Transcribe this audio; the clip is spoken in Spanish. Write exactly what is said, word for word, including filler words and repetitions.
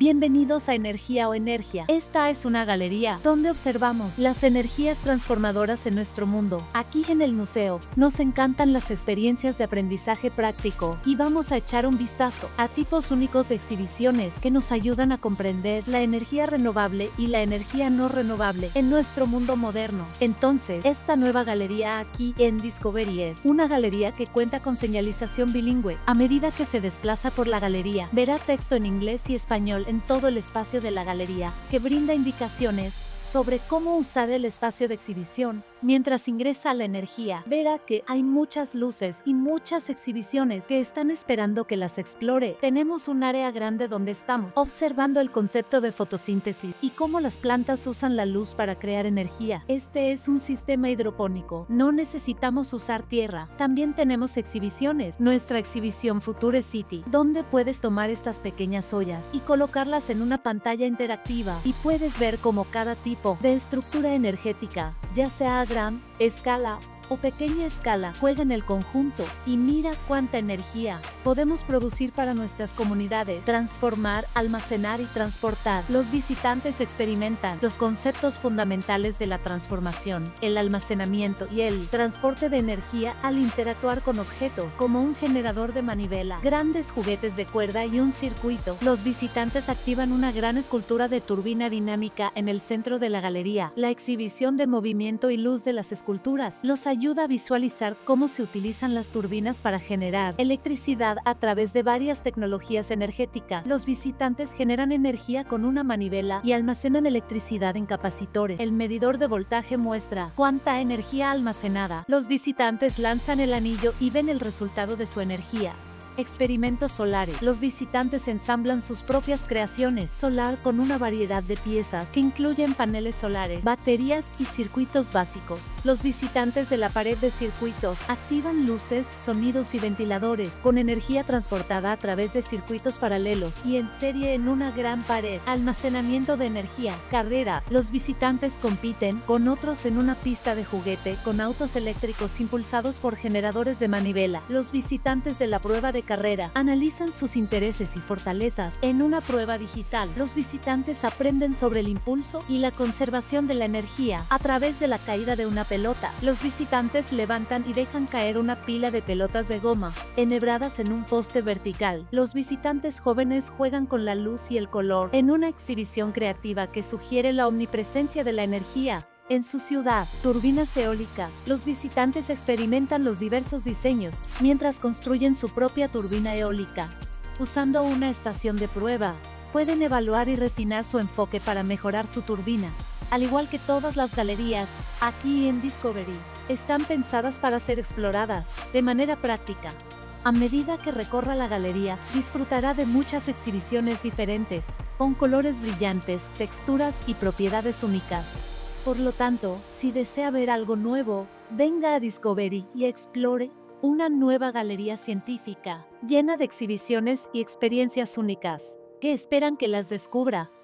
Bienvenidos a Energía o Energía. Esta es una galería donde observamos las energías transformadoras en nuestro mundo. Aquí en el museo nos encantan las experiencias de aprendizaje práctico y vamos a echar un vistazo a tipos únicos de exhibiciones que nos ayudan a comprender la energía renovable y la energía no renovable en nuestro mundo moderno. Entonces, esta nueva galería aquí en Discovery es una galería que cuenta con señalización bilingüe. A medida que se desplaza por la galería, verá texto en inglés y español en todo el espacio de la galería, que brinda indicaciones sobre cómo usar el espacio de exhibición. Mientras ingresa a la energía, verá que hay muchas luces y muchas exhibiciones que están esperando que las explore. Tenemos un área grande donde estamos observando el concepto de fotosíntesis y cómo las plantas usan la luz para crear energía. Este es un sistema hidropónico. No necesitamos usar tierra. También tenemos exhibiciones. Nuestra exhibición Future City, donde puedes tomar estas pequeñas ollas y colocarlas en una pantalla interactiva y puedes ver cómo cada tipo de estructura energética, ya sea a gran escala o pequeña escala, juega en el conjunto. Y mira cuánta energía podemos producir para nuestras comunidades, transformar, almacenar y transportar. Los visitantes experimentan los conceptos fundamentales de la transformación, el almacenamiento y el transporte de energía al interactuar con objetos como un generador de manivela, grandes juguetes de cuerda y un circuito. Los visitantes activan una gran escultura de turbina dinámica en el centro de la galería. La exhibición de movimiento y luz de las esculturas los ayuda a visualizar cómo se utilizan las turbinas para generar electricidad a través de varias tecnologías energéticas. Los visitantes generan energía con una manivela y almacenan electricidad en capacitores. El medidor de voltaje muestra cuánta energía almacenada. Los visitantes lanzan el anillo y ven el resultado de su energía. Experimentos solares. Los visitantes ensamblan sus propias creaciones solar con una variedad de piezas que incluyen paneles solares, baterías y circuitos básicos. Los visitantes de la pared de circuitos activan luces, sonidos y ventiladores con energía transportada a través de circuitos paralelos y en serie en una gran pared. Almacenamiento de energía. Carreras. Los visitantes compiten con otros en una pista de juguete con autos eléctricos impulsados por generadores de manivela. Los visitantes de la prueba de carrera analizan sus intereses y fortalezas en una prueba digital. Los visitantes aprenden sobre el impulso y la conservación de la energía a través de la caída de una pelota. Los visitantes levantan y dejan caer una pila de pelotas de goma enhebradas en un poste vertical. Los visitantes jóvenes juegan con la luz y el color en una exhibición creativa que sugiere la omnipresencia de la energía en su ciudad. Turbinas eólicas. Los visitantes experimentan los diversos diseños mientras construyen su propia turbina eólica. Usando una estación de prueba, pueden evaluar y refinar su enfoque para mejorar su turbina. Al igual que todas las galerías, aquí en Discovery, están pensadas para ser exploradas de manera práctica. A medida que recorra la galería, disfrutará de muchas exhibiciones diferentes, con colores brillantes, texturas y propiedades únicas. Por lo tanto, si desea ver algo nuevo, venga a Discovery y explore una nueva galería científica, llena de exhibiciones y experiencias únicas, que esperan que las descubra.